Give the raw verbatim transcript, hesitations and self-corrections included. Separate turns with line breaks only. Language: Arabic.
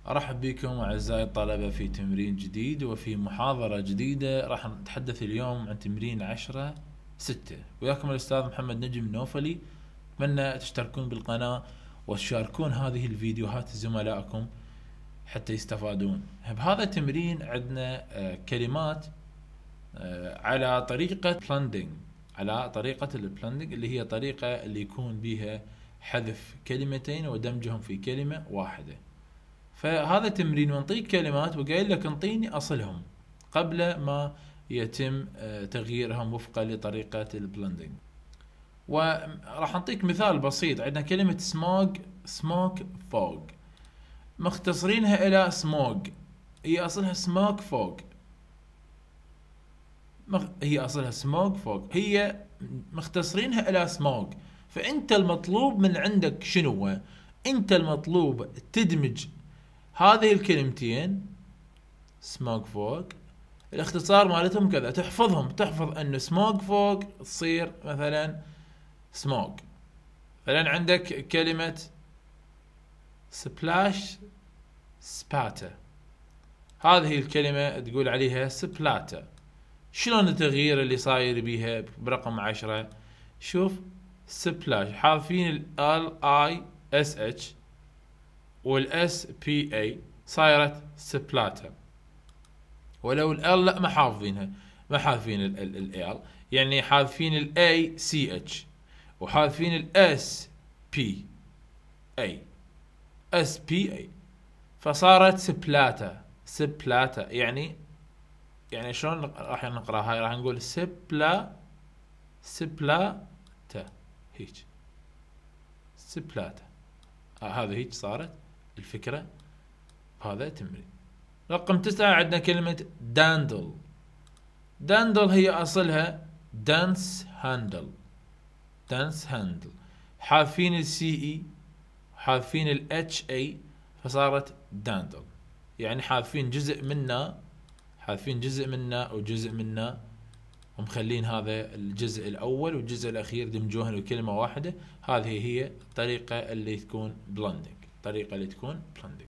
أرحب بكم أعزائي الطلبة في تمرين جديد وفي محاضرة جديدة. راح نتحدث اليوم عن تمرين عشرة ستة. وياكم الأستاذ محمد نجم النوفلي. أتمنى تشتركون بالقناة وتشاركون هذه الفيديوهات لزملائكم حتى يستفادون. بهذا التمرين عندنا كلمات على طريقة blending، على طريقة البلندنج اللي هي طريقة اللي يكون بها حذف كلمتين ودمجهم في كلمة واحدة. فهذا التمرين منطيك كلمات وقايل لك انطيني اصلهم قبل ما يتم تغييرهم وفقا لطريقة البلندنج. وراح نعطيك مثال بسيط. عندنا كلمة سموج، سموك فوق، مختصرينها الى سموج، هي اصلها سموك فوق، هي اصلها سموج فوق، هي مختصرينها الى سموج. فانت المطلوب من عندك شنو؟ انت المطلوب تدمج هذه الكلمتين سموك فوق، الاختصار مالتهم كذا، تحفظهم، تحفظ انه سموك فوق تصير مثلا سموك. مثلا عندك كلمة سبلاش سباتا، هذه الكلمة تقول عليها سبلاتا. شلون التغيير اللي صاير بيها برقم عشرة؟ شوف سبلاش حاطين ال اي اس اتش والاس بي اي صايرت سبلاتا، ولو ال لا ما حافظينها، ما حاذفين ال ال يعني حاذفين الاي سي اتش وحاذفين الاس بي اي اس بي اي، فصارت سبلاتا. سبلاتا يعني يعني شلون راح نقراها؟ هاي راح نقول سبلا سبلاتا، هيك سبلاتا. آه هذا هيك صارت الفكرة بهذا التمرين. رقم تسعة عندنا كلمة داندل. داندل هي أصلها دانس هاندل، دانس هاندل، حاذفين السي اي حاذفين الاتش اي فصارت داندل، يعني حاذفين جزء منا، حاذفين جزء منا وجزء منا ومخلين هذا الجزء الأول والجزء الأخير دمجوهن بكلمة واحدة. هذه هي الطريقة اللي تكون بلندنج، الطريقة اللي تكون بلندنج.